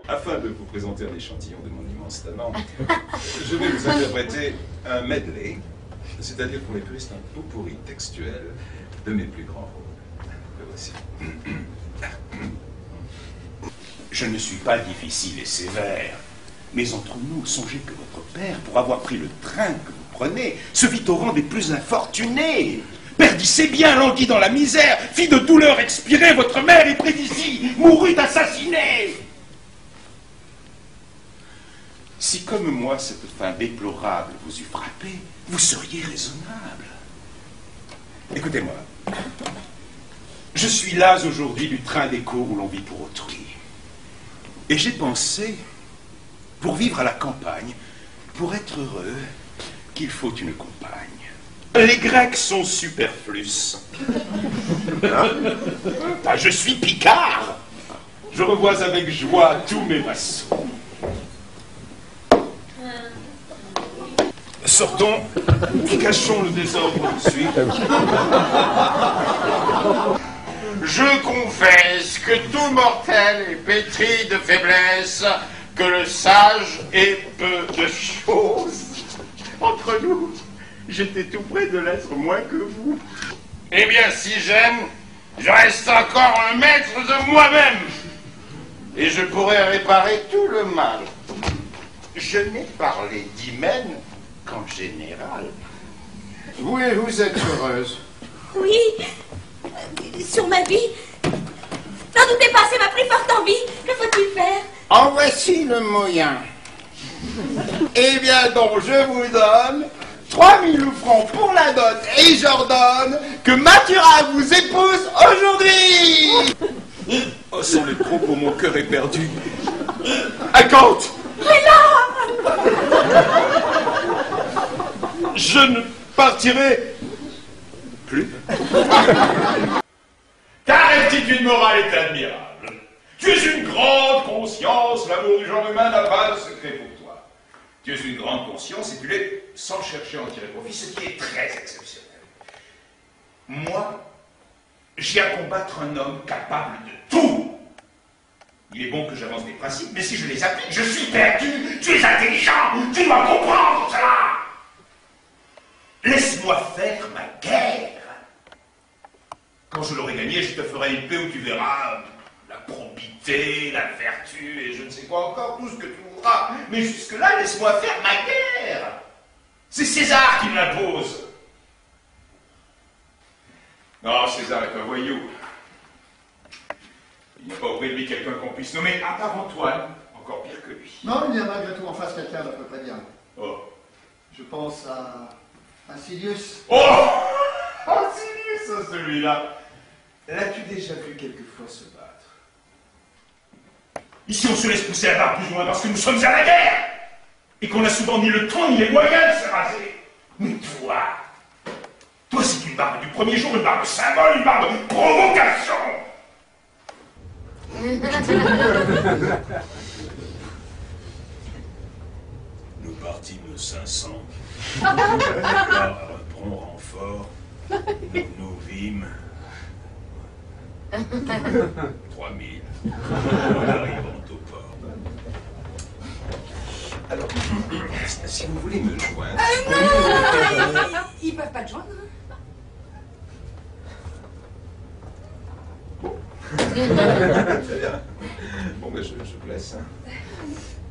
Afin de vous présenter un échantillon de mon immense talent, je vais vous interpréter un medley, c'est-à-dire pour les puristes un pot-pourri textuel de mes plus grands rôles. Le voici. Je ne suis pas difficile et sévère, mais entre nous, songez que votre père, pour avoir pris le train que vous prenez, se vit au rang des plus infortunés. Perdissez bien, languit dans la misère, fit de douleur expirer votre mère et près d'ici, mourut assassinée. Si comme moi cette fin déplorable vous eût frappé, vous seriez raisonnable. Écoutez-moi, je suis las aujourd'hui du train des cours où l'on vit pour autrui. Et j'ai pensé, pour vivre à la campagne, pour être heureux, qu'il faut une compagne. Les Grecs sont superflus. Hein? Ah, je suis Picard. Je revois avec joie tous mes vassaux. Sortons, cachons le désordre tout de suite. Je confesse que tout mortel est pétri de faiblesse, que le sage est peu de choses. Entre nous, j'étais tout près de l'être moins que vous. Eh bien, si j'aime, je reste encore un maître de moi-même. Et je pourrais réparer tout le mal. Je n'ai parlé d'hymen qu'en général. Vous et vous êtes heureuse. Oui, sur ma vie. N'en doutez pas, c'est ma plus forte envie. Que faut-il faire? En voici le moyen. Eh bien donc, je vous donne 3000 francs pour la dot et j'ordonne que Mathurin vous épouse aujourd'hui. Oh, sans les propos, mon cœur est perdu. Accorde. Je ne partirai plus. Ta rectitude morale est admirable. Tu es une grande conscience, l'amour du genre humain n'a pas de secret pour toi. Tu es une grande conscience et tu l'es sans chercher à en tirer profit, ce qui est très exceptionnel. Moi, j'ai à combattre un homme capable de tout. Il est bon que j'avance des principes, mais si je les applique, je suis perdu. Tu es intelligent, tu dois comprendre cela. Laisse-moi faire ma guerre. Quand je l'aurai gagnée, je te ferai une paix où tu verras la probité, la vertu et je ne sais quoi encore, tout ce que tu voudras. Mais jusque-là, laisse-moi faire ma guerre. C'est César qui me l'impose. Non, César est un voyou. Il n'y a pas auprès de lui quelqu'un qu'on puisse nommer, à part Antoine, encore pire que lui. Non, il y a malgré tout en face quelqu'un d'à peu près bien. Oh. Je pense à Silius. Oh, Silius, celui-là. L'as-tu déjà vu quelquefois se battre? Ici, on se laisse pousser la barbe plus ou moins parce que nous sommes à la guerre et qu'on n'a souvent ni le temps ni les moyens de se raser. Mais toi, c'est une barbe du premier jour, une barbe symbole, une barbe provocation. Nous partîmes 500. Par un prompt renfort, nous vîmes 3000 en arrivant au port. Alors, si vous voulez me joindre... Non, ils peuvent pas te joindre. Très bien. Bon, ben je vous laisse. Hein.